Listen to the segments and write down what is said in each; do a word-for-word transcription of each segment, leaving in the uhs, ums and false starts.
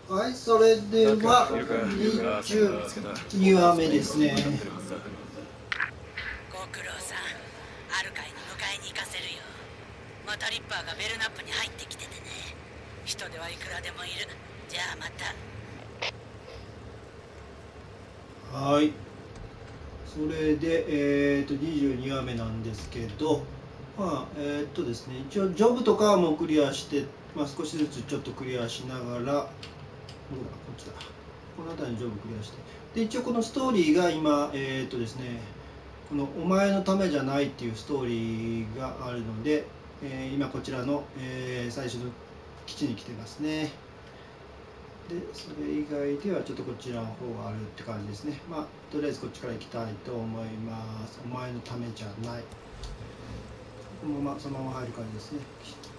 はい、それではにじゅうにわめですね。 ご苦労さん。アルカイに迎えに行かせるよ。またリッパーがベルナップに入ってきててね。人手はいくらでもいる。じゃあまた。 はい。それで、えー、とにじゅうにわめなんですけど、まあ、えー、っとですね、一応ジョブとかはもうクリアして、まあ、少しずつちょっとクリアしながら、どこだ、こっちだ。この辺りのジョブクリアして。で、一応このストーリーが今、えー、っとですね、この「お前のためじゃない」っていうストーリーがあるので、えー、今こちらの、えー、最初の基地に来てますね。で、それ以外ではちょっとこちらの方があるって感じですね。まあ、とりあえずこっちから行きたいと思います。お前のためじゃない。このまま、そのまま入る感じですね。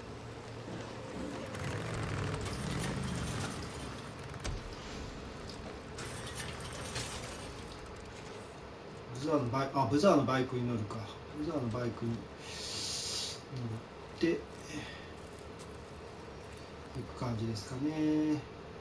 ブザーのバイク、あ、ブザーのバイクに乗るか。ブザーのバイクに乗って行く感じですかね。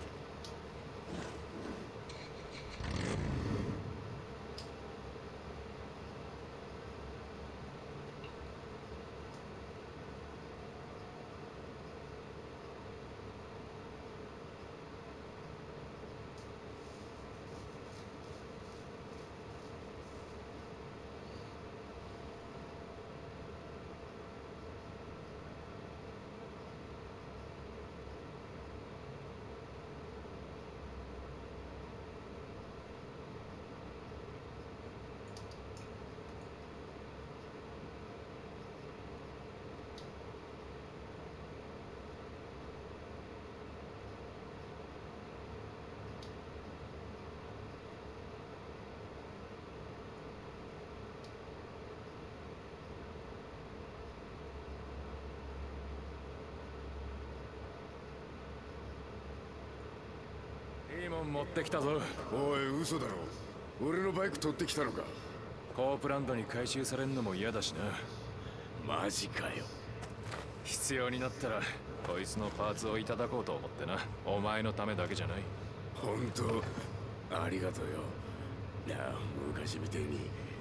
いいもん持ってきたぞ。 おい、嘘だろ。俺のバイク取ってきたのか。 コープランドに回収されんのも嫌だしな。 マジかよ。 必要になったらこいつのパーツをいただこうと思ってな。お前のためだけじゃない。 本当ありがとうよ。なあ、昔みてえに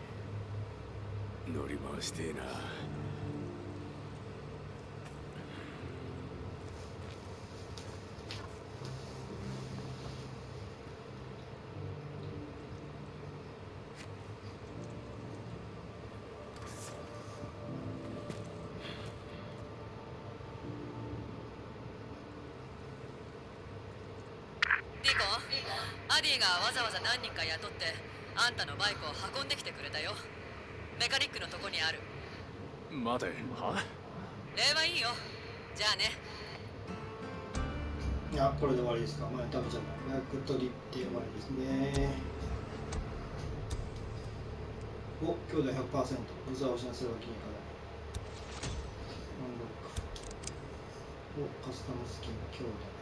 乗り回してえな。 リコ、アディがわざわざ何人か雇ってあんたのバイクを運んできてくれたよ。メカニックのとこにある。 待て、は？ 礼はいいよ。じゃあね。 いや、これで終わりですか。まあ、ダメじゃない。バイク取りって終わりですね。お、強度 ひゃくパーセント。ブザーを死なせるわけにいかない。アンロック。お、カスタムスキン、強度。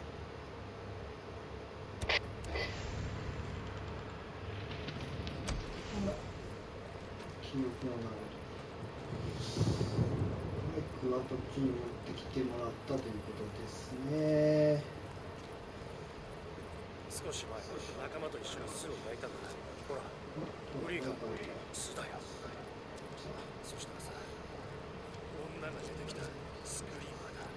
記憶のなるバイクはこっちに持ってきてもらったということですね。 少し前、仲間と一緒に巣を焼いたんだ。ほら、フリーが巣だよ。そしたらさ、女が出てきた。スクリーマーだ。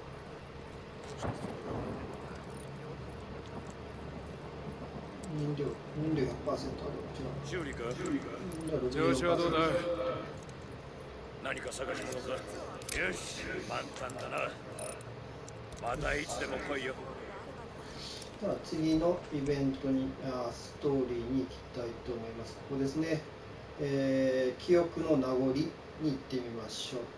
燃料、燃料 ひゃくパーセント ある。 修理か？ 調子はどうだ？ 何か探し物か？よし、満タンだな。またいつでも来いよ。 では次のイベントに、あストーリーに行きたいと思います。ここですね。えー、記憶の名残に行ってみましょう。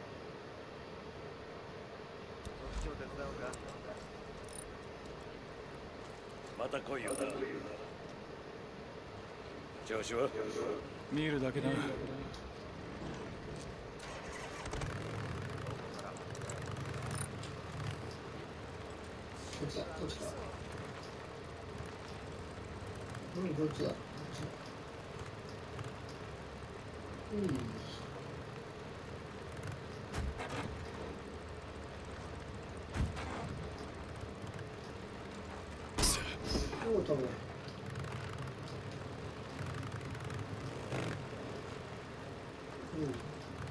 また来いよな。調子は？ 見るだけだ。 こっちだ、こっちだ。うん、こっちだ。こっちだ。うん。 おお、多分。うん。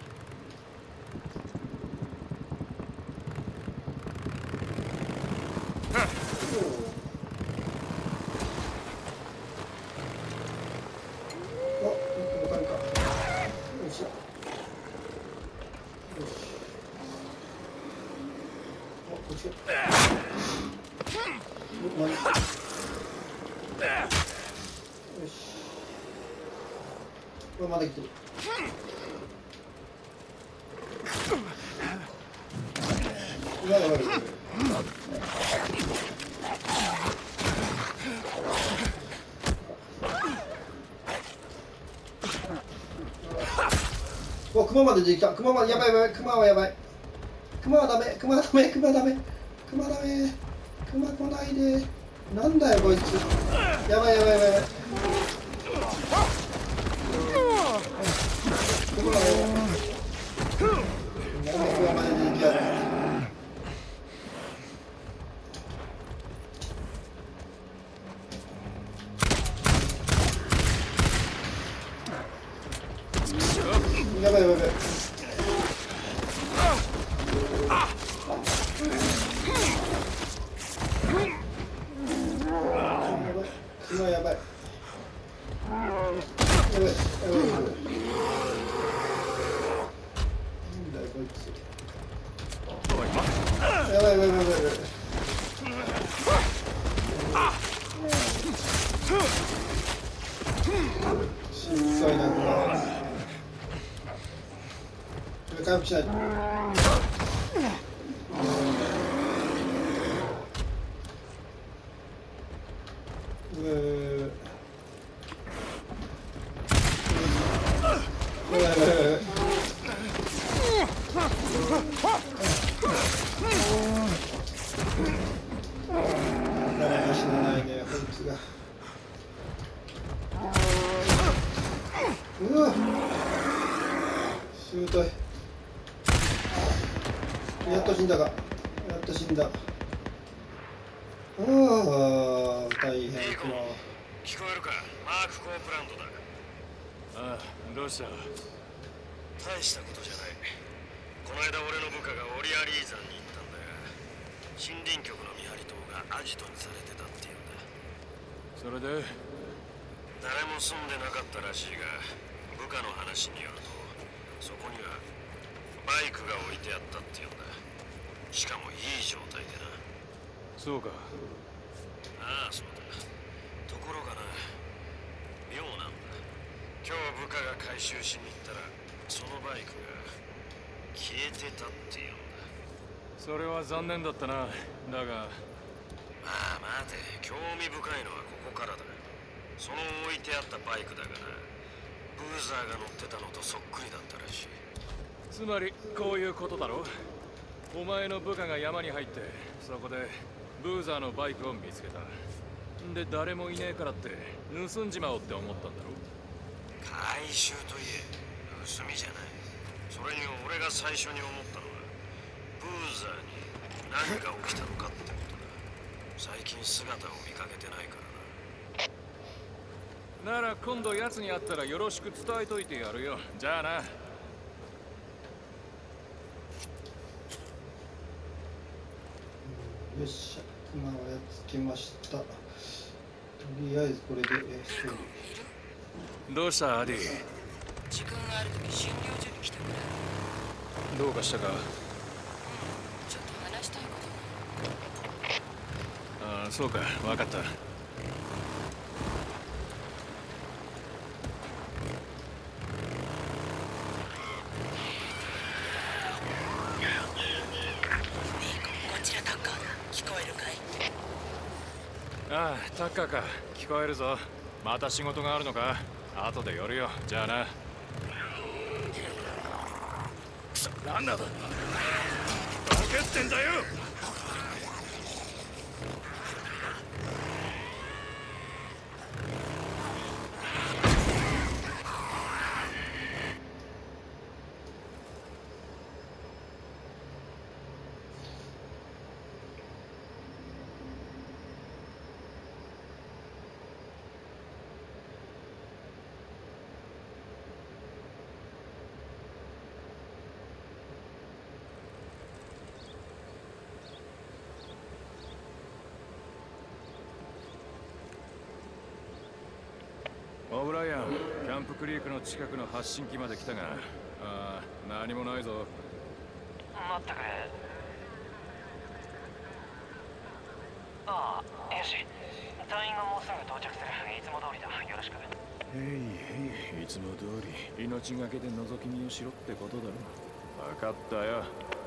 おお。あ、ボタンか。よいしょ。よし。お、こっち。お、まだ。よし。これまだ来てる。やばいやばい。お、熊まで出てきた。熊までやばいやばい。熊はやばい。熊はダメ。熊はダメ。熊はダメ。熊ダメ。熊来ないで。なんだよこいつ。やばいやばいやばいやばい。熊はやばい。なんで熊まで出てきた。やばいやばいやばい。やばい。熊やばい。やばいやばいやばい。なんだよこいつ。やばいやばいやばいやばい。しんどいなこれ。回復しないと。うー。誰も死なないね、こいつが。うわ。しぶとい。やっと死んだか。やっと死んだ。ああ、大変。 聞こえるか、マーク・コープランドだ。 ああ、どうした？ 大したことじゃない。この間俺の部下がオリアリー山に行ったんだが、森林局の見張り塔がアジトにされてたっていうんだ。 それで？ 誰も住んでなかったらしいが、部下の話によると、そこにはバイクが置いてあったっていうんだ。しかもいい状態でな。 そうか。 ああ、そうだ。ところがな、妙なんだ。今日部下が回収しに行ったら、そのバイクが消えてたっていうんだ。 それは残念だったな。だがまあ待て、興味深いのはここからだ。その置いてあったバイクだがな、ブーザーが乗ってたのとそっくりだったらしい。 つまりこういうことだろ。お前の部下が山に入って、そこでブーザーのバイクを見つけた。で誰もいねえからって盗んじまおうって思ったんだろ。 回収といえ盗みじゃない。それに俺が最初に思ったのは、ブーザーに何が起きたのかってことだ。最近姿を見かけてないからな。 なら今度奴に会ったらよろしく伝えといてやるよ。じゃあな。 よっしゃ、熊はやっつけました。とりあえずこれで、え、そう。 どうしたアディ？ 時間があるとき診療所に来てくれ。 どうかしたか？ うん、ちょっと話したいことが。 ああ、そうか、分かった。ああ、タッカーか。聞こえるぞ。また仕事があるのか？後で寄るよ。じゃあな。 くそ、なんだ？どけってんだよ！ ブライアン、キャンプクリークの近くの発信機まで来たが、ああ、何もないぞ。 待ってくれ。ああ、よし。隊員がもうすぐ到着する。いつも通りだ。よろしく。 へいへい、いつも通り命がけで覗き見をしろってことだろ。分かったよ。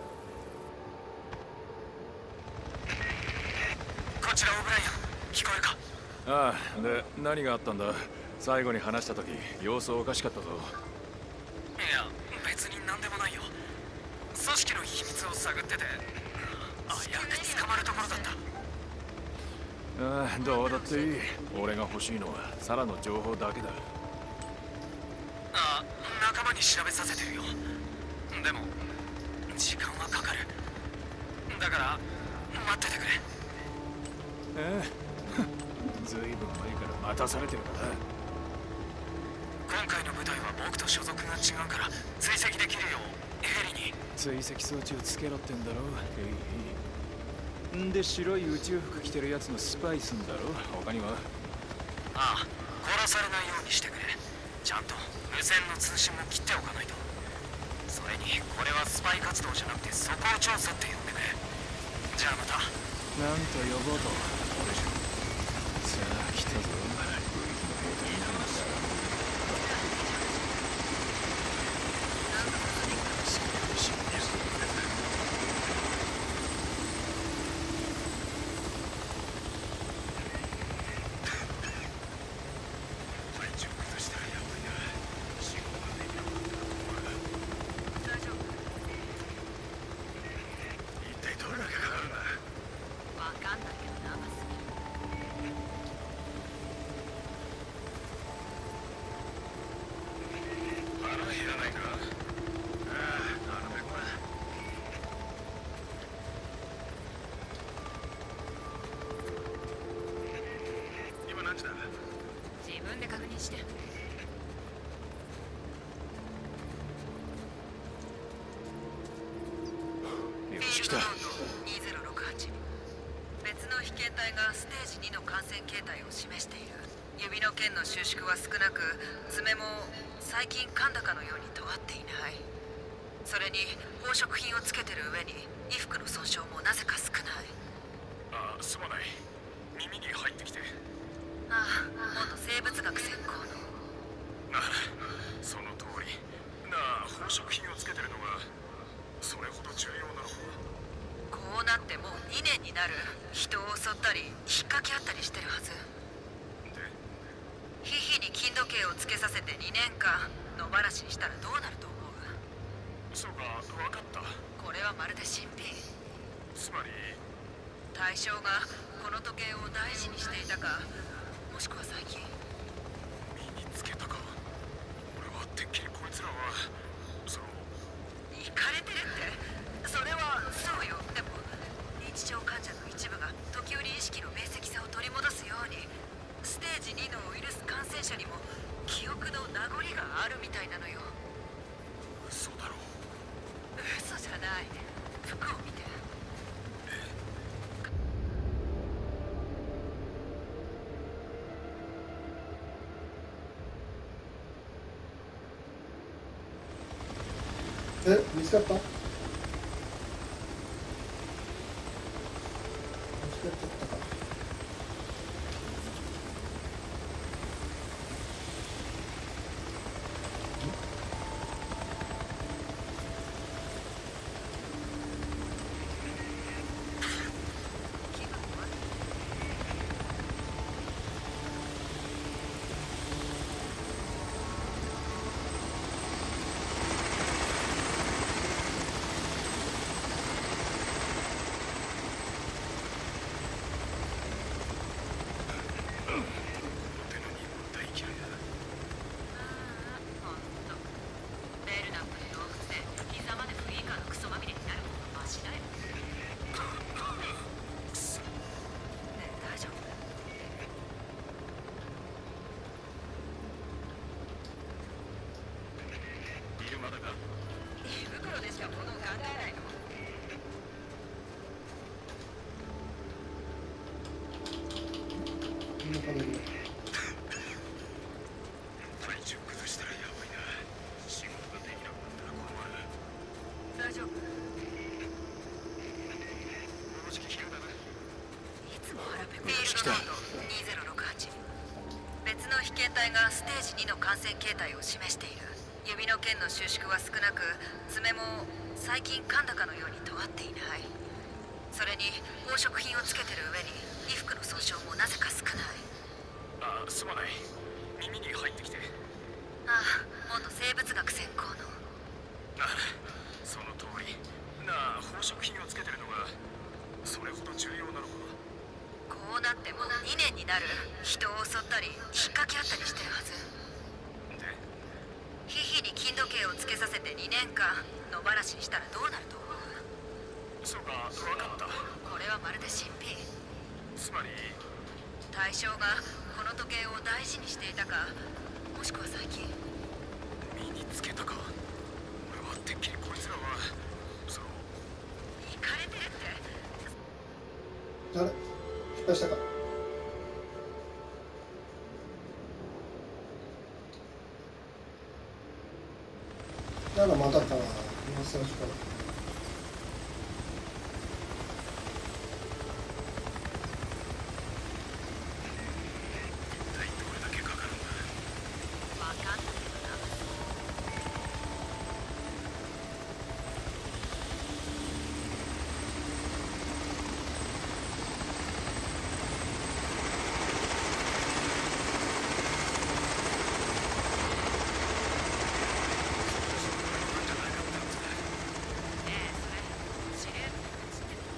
こちらオブライアン、聞こえるか？ ああ、で何があったんだ。最後に話した時様子おかしかったぞ。 いや、別に何でもないよ。組織の秘密を探ってて、あや捕まるところだった。 ああ、どうだっていい。俺が欲しいのはサラの情報だけだ。 ああ、仲間に調べさせてるよ。でも時間はかかる。だから待っててくれ。 ええ、ずいぶん前から待たされてるから。 今回の部隊は僕と所属が違うから追跡できるようヘリに。 追跡装置をつけろってんだろ。へいへい。んで白い宇宙服着てるやつのスパイすんだろ。他には？ ああ、殺されないようにしてくれ。ちゃんと無線の通信も切っておかないと。それにこれはスパイ活動じゃなくて素行調査って呼んでくれ。じゃあまた。 なんと呼ぼうと。俺じゃ。さあ来たぞ。武器の兵隊みたいな。 自分で確認して。 よし、来た。 にせんろくはち。別の被験体がステージにの感染形態を示している。指の腱の収縮は少なく、爪も最近噛んだかのように尖っていない。それに宝飾品をつけてる上に衣服の損傷もなぜか少ない。 ああ、すまない。耳に入ってきて。 ああ、元生物学専攻の。 ああ、その通り。なあ、宝飾品をつけてるのがそれほど重要なのか。 こうなってもうにねんになる。人を襲ったり引っかけ合ったりしてるはずで、 ヒヒに金時計をつけさせてにねんかん野放しにしたらどうなると思う？ そうか、分かった。 これはまるで新品。 つまり対象がこの時計を大事にしていたか、もしくは最近身につけたか。俺はてっきりこいつらはそのイかれてるって。それはそうよ。でも認知症患者の一部が時折意識の明晰さを取り戻すように、ステージにのウイルス感染者にも記憶の名残があるみたいなのよ。 嘘だろ。 嘘じゃない。服を見て。 え、見つかった？見つかっちゃったか。 体がステージにの感染形態を示している。指の腱の収縮は少なく、爪も最近噛んだかのように尖っていない。それに宝飾品をつけてる上に衣服の損傷もなぜか少ない。 あ、すまない。耳に入ってきて。 ああ、元生物学専攻の。 ああ、その通り。なあ、宝飾品をつけてるのがそれほど重要なのか。 こうなってもにねんになる。人を襲ったり引っかき合ったりしてるはずで、 皮膚に金時計をつけさせてにねんかん野放しにしたらどうなると思う？ そうか、分かった。 これはまるで新品。 つまり対象がこの時計を大事にしていたか、もしくは最近身につけたか。俺はてっきりこいつらはそのイカれてるって。 あれ失敗したか。ならまたかな。今最初から一体どれだけかかるんだ。 わかんないけどな。ねえ、それ知り合いのこと知ってる？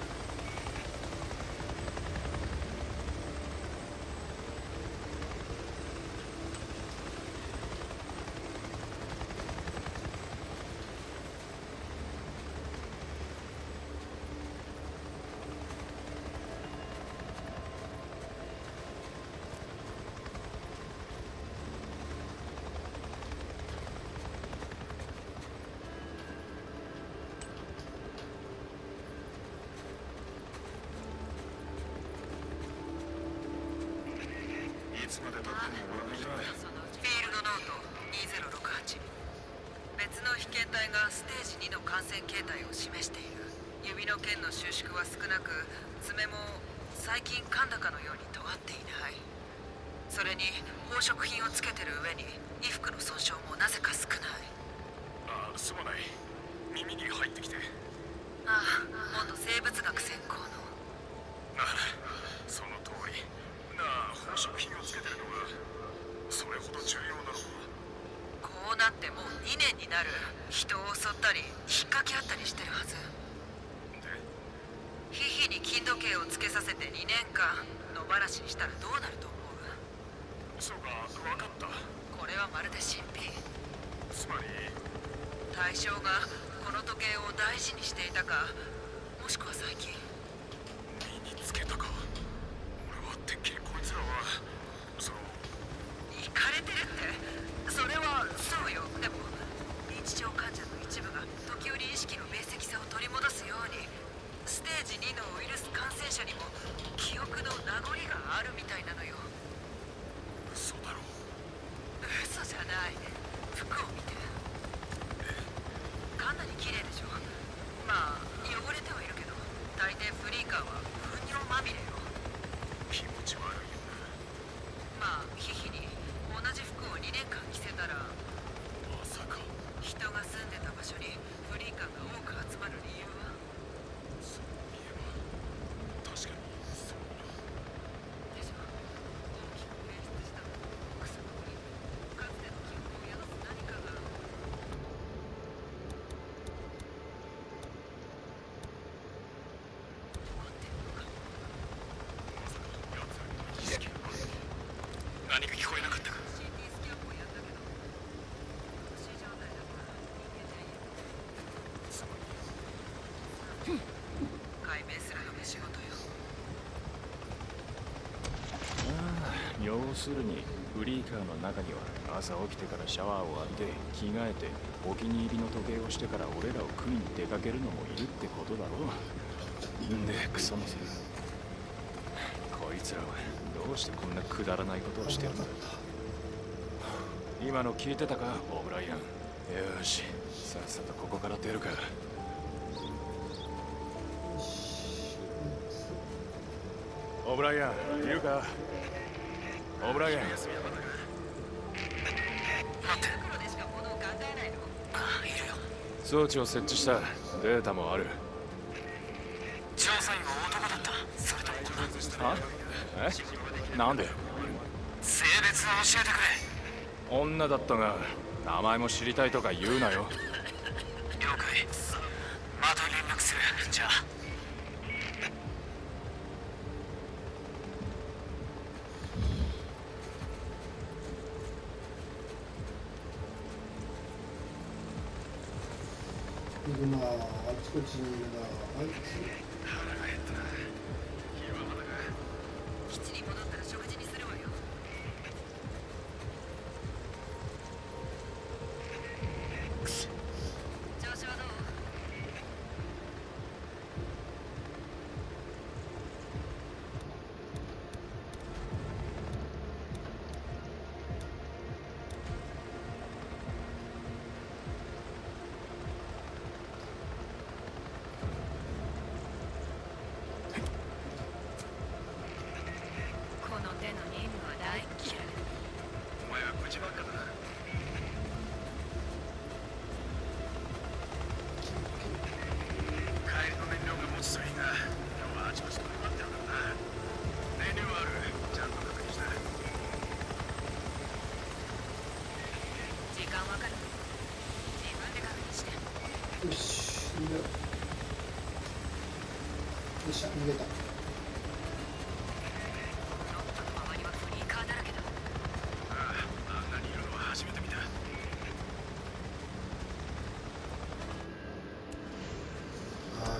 いつまで経っても俺じゃフィールドノートにせんろくはち。別の被験体がステージにの感染形態を示している。指の腱の収縮は少なく、爪も最近噛んだかのように尖っていない。それに宝飾品をつけてる上に衣服の損傷もなぜか少ない。 あ、すまない。耳に入ってきて。 ああ、元生物学専攻の。 ああ、その通り。なあ、宝飾品をつけてるのがそれほど重要なのか。 こうなってもうにねんになる。人を襲ったり引っかき合ったりしてるはず。 で、 皮膚に金時計をつけさせてにねんかん野放しにしたらどうなると思う？ そうか、分かった。 これはまるで新品。 つまり対象がこの時計を大事にしていたか、もしくは最近身につけたか。俺はてっきりこいつらはそのイカれてるって。それはそうよ。でも認知症患者の一部が時折意識の明晰さを取り戻すように、ステージにのウイルス感染者にも記憶の名残があるみたいなのよ。 嘘だろ。 嘘じゃない。服を見て。かなり綺麗でしょ。まあ汚れてはいるけど、大抵フリーカーは糞尿まみれよ。 気持ち悪いよまあ皮膚に同じ服をにねんかん着せたら、 な。まさか人が住んでた場所にフリーカーが多く集まる理由は？ そういえば確かにそうだ。 でしょ。大きく変質した草の森、かつての記憶を宿す何かが。 何か聞こえなかったか。 シーティー スキャンもやったけど、無視状態だったら人間じゃいいよ。 つまり解明するのが仕事よ。 ああ、要するにフリーカーの中には朝起きてからシャワーを浴びて着替えてお気に入りの時計をしてから俺らを食いに出かけるのもいるってことだろう。んでクソのせい。こいつらはどうしてこんなくだらないことをしてるんだ。今の聞いてたか、オブライアン。よし、さっさとここから出るか。オブライアン、いるか？オブライアン。 休みはまだか。 待って。 黒でしか物を考えないの。 ああ、いるよ。 装置を設置した。データもある。 調査員は男だった。それとも女？ は？え？なんで？ 性別を教えてくれ。 女だったが名前も知りたいとか言うなよ。 了解。また連絡する。じゃあ。 いるなあ、あちこちにいるなあ。あいつ腹が減ったな。昼はまだか。 基地に戻ったら食事にするわよ。調子はどう？この手の任務は大嫌い。 お前は口ばっかだな。帰りの燃料が持つといいが、今日はあちこち飛び回ってるからな。燃料はある。ちゃんと確認した。 時間わかる？自分で確認して。 よし、逃げよう。よっしゃ、逃げた。 ロットの周りはフリーカーだらけだ。 ああ、あんなにいるのは初めて見た。 はい。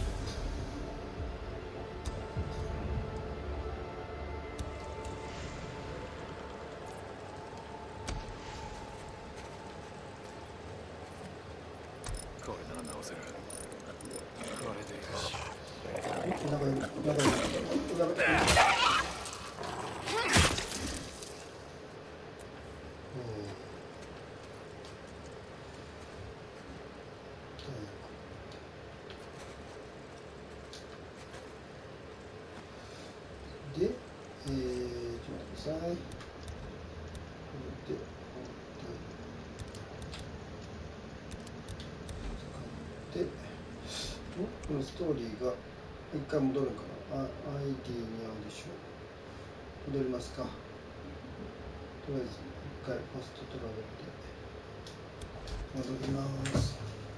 これなら直せる。これでよし。 なんかいる、なんかいる。なんかいる。で、えー、ちょっと待ってください。これで、これで、使って、お、このストーリーが一回戻るかな。あ、アイディー に合うでしょう。戻りますか。とりあえず、一回ファストトラベルで戻ります。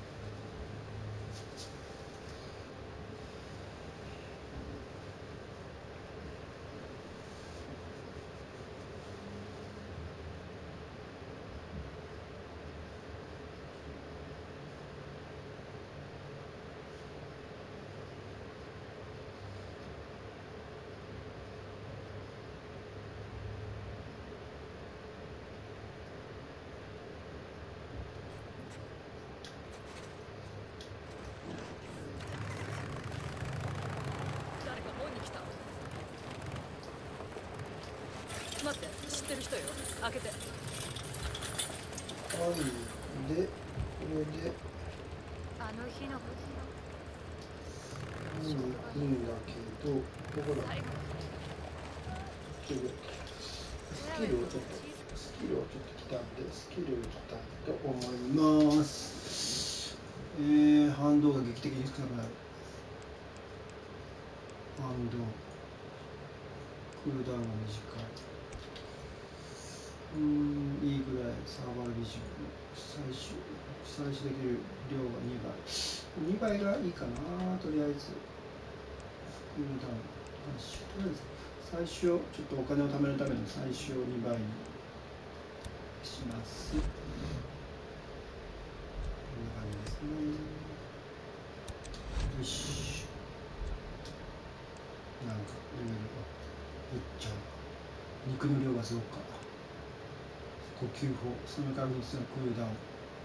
誰か門に来た。待って、知ってる人よ。開けて。 はい。で、これで、 あの日のこと。 見に行くんだけど、どこだ。スキルをちょっと、スキルをちょっと来たんで、スキルを来たいと思います。えー、反動が劇的に少なくなる。反動。クールダウンが短い。うーん、いいぐらいサーバービジョン。採取、採取できる量がにばい。にばいがいいかな、とりあえず。クールダウン。とりあえず。最初、ちょっとお金を貯めるための最初をにばいにします。こんな感じですね。よし。なんか、レベルがいっちゃう。肉の量がすごくか。呼吸法、そのから必要なクールダウン。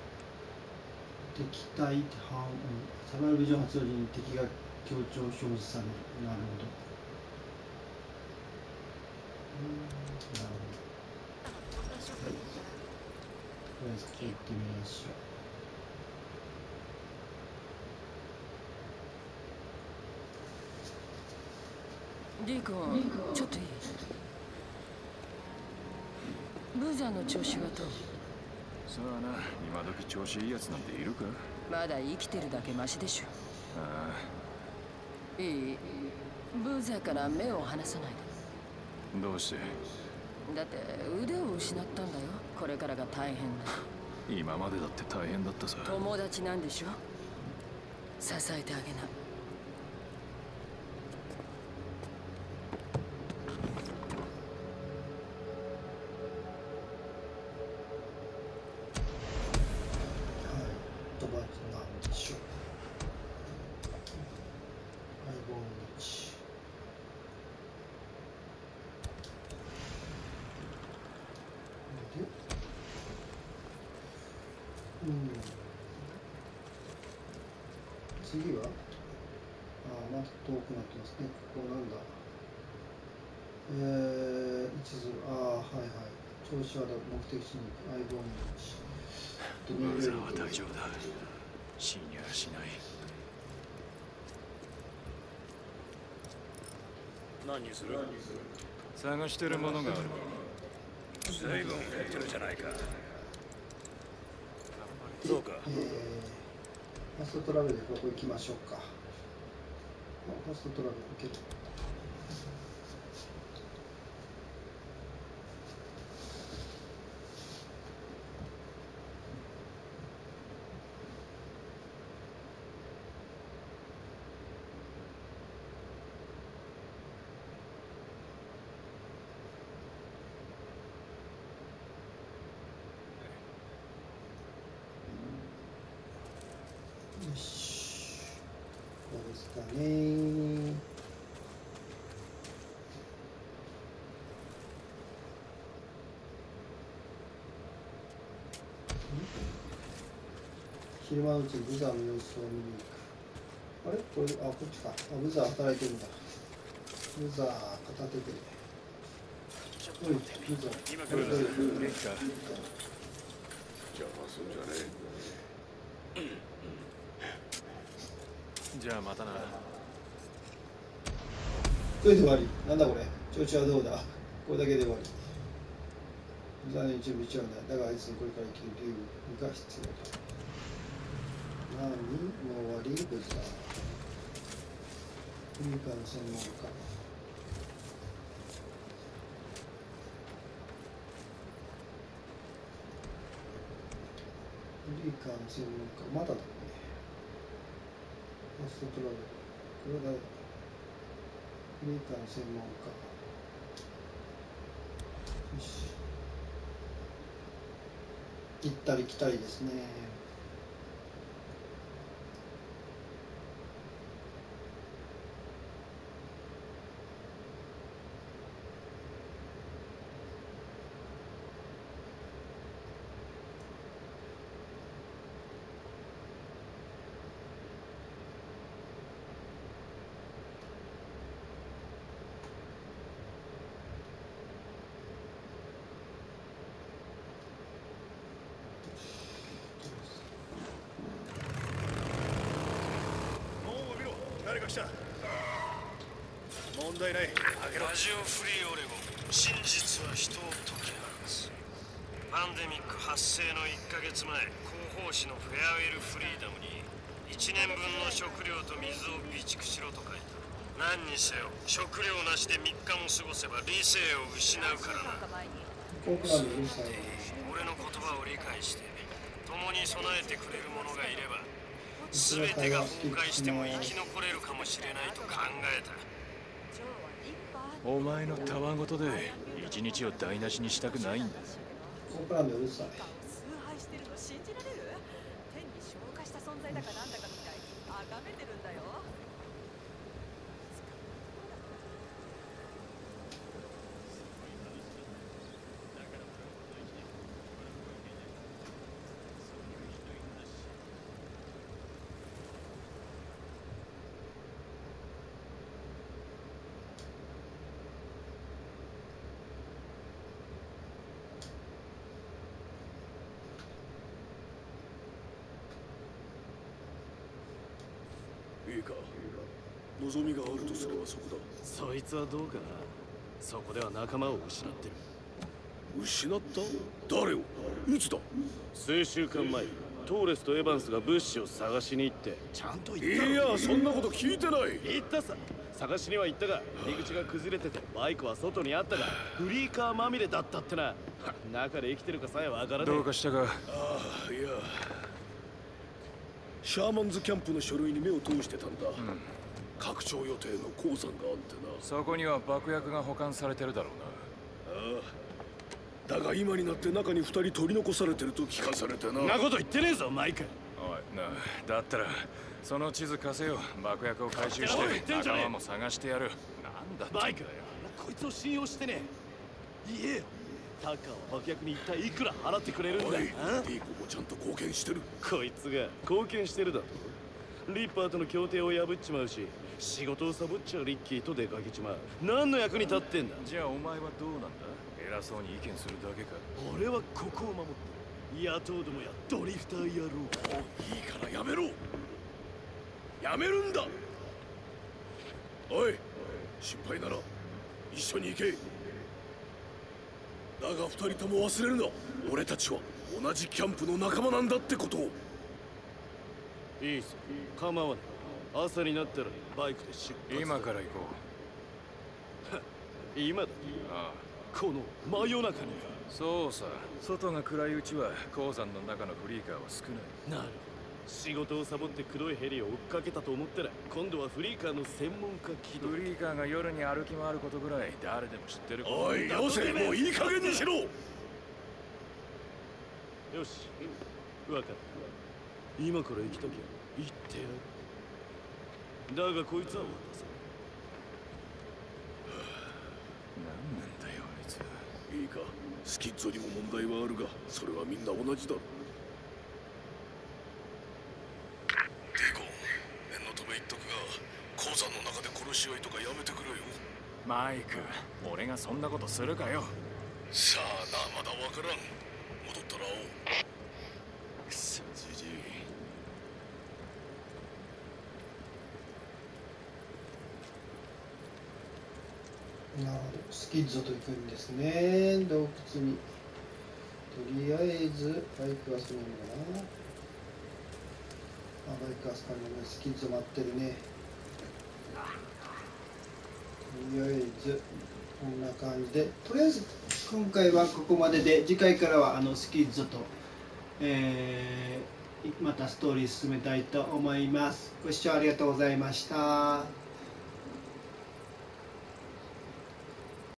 敵対反応、サバイバルビジョン発動時に敵が強調表示される。なるほど。なるほど。はい。とりあえず行ってみましょう。リー君、ちょっといい？ブーザーの調子はどう？ さあな、今時調子いいやつなんているか？ まだ生きてるだけマシでしょ。 あいい、ブーザーから目を離さないあ、どうして？ で。だって腕を失ったんだよ。これからが大変だ。 今までだって大変だったさ。 友達なんでしょ。支えてあげな。 友達なんでしょう。相棒の道。で、うん。次は、ああ、また遠くなってますね。ここなんだ。えー、一途、ああ、はいはい。調子は目的地に行く相棒の道。 ブーザーは大丈夫だ。死にはしない。 何する？ 探してるものがある。 随分減ってるじゃないか。そうか。 えー、ファストトラベルでここ行きましょうか。あ、ファストトラベル行ける。よし、こうですかね。昼間のうちにブザーの様子を見に行く。あれこれ、あ、こっちか。あ、ブザー働いてるんだ。ブザー片手で。おい、ブザー。 今から元気か？ 邪魔すんじゃねじゃあまたな。 これで終わり。なんだこれ。調子はどうだ。これだけで終わり。ブザーの一部一応ない。だがあいつにこれから生きる理由が必要だ。何？もう終わり？ブザー。文化の専門家。リーカーの専門家、まだだね。ファストトラベル。これは誰だ？リーカーの専門家。よし。行ったり来たりですね。 誰か来た。問題ない。開けろ。 ラジオフリーオレゴン、真実は人を解き放つ。パンデミック発生のいっかげつまえ、広報誌のフェアウェルフリーダムにいちねんぶんの食料と水を備蓄しろと書いた。何にせよ食料なしでみっかも過ごせば理性を失うからな。 ここからのうるさい。 俺の言葉を理解して共に備えてくれる者がいれば全てが崩壊しても生き残れるかもしれないと考えた。 お前のたわごとで一日を台無しにしたくないんだ。 ここからのうるさい。 崇拝してるの信じられる？天に昇華した存在だかなんだかみたいに崇めてるんだよ。 いいか。望みがあるとすればそこだ。 そいつはどうかな。そこでは仲間を失ってる。 失った？誰を？いつだ？ 数週間前、トーレスとエヴァンスが物資を探しに行って。ちゃんと言ったろ。 いや、そんなこと聞いてない。 言ったさ。探しには行ったが、入り口が崩れててバイクは外にあったが、フリーカーまみれだったってな。中で生きてるかさえわからない。 どうかしたか？ ああ、いや、シャーマンズキャンプの書類に目を通してたんだ、うん、拡張予定の鉱山があってな。 そこには爆薬が保管されてるだろうな。ああ、だが今になって中に二人取り残されてると聞かされてな。 そんなこと言ってねえぞマイク。 おい、なあ、だったらその地図貸せよ。爆薬を回収して仲間も探してやる。なんだってマイクだよ。こいつを信用してね。言えよ。タッカーは爆薬に一体いくら払ってくれるんだ。 リーコもちゃんと貢献してる。 こいつが貢献してるだと。リッパーとの協定を破っちまうし、仕事をサボっちゃうリッキーと出かけちまう。何の役に立ってんだ。 じゃあお前はどうなんだ？偉そうに意見するだけか。 俺はここを守ってる。野党どもやドリフター野郎。 いいからやめろ。やめるんだ。おい、心配なら一緒に行け。だが二人とも忘れるな。俺たちは同じキャンプの仲間なんだってことを。 いいさ、構わない。朝になったらバイクで出発。 今から行こう。今だ。 ああ、 この真夜中にか。 そうさ。外が暗いうちは鉱山の中のフリーカーは少ない。 なるほど。仕事をサボって黒いヘリを追っかけたと思ったら、今度はフリーカーの専門家気取り。 フリーカーが夜に歩き回ることぐらい誰でも知ってる。 おい、よせ、もういい加減にしろ。よし、分かった。今から行きたきゃ行ってやる。だがこいつは渡さない。何なんだよあいつ。 いいか、スキッゾにも問題はあるが、それはみんな同じだろ。デーコン、念のため言っとくが、鉱山の中で殺し合いとかやめてくれよ。 マイク、俺がそんなことするかよ。 さあな、まだわからん。戻ったら会おう。 くそじじい。 なるほど、スキッゾと行くんですね。洞窟に。とりあえずバイクはそのままな。あ、バイクはそのままスキッゾ待ってるね。とりあえずこんな感じで、とりあえず今回はここまでで、次回からはあのスキッゾと、えー、またストーリー進めたいと思います。ご視聴ありがとうございました。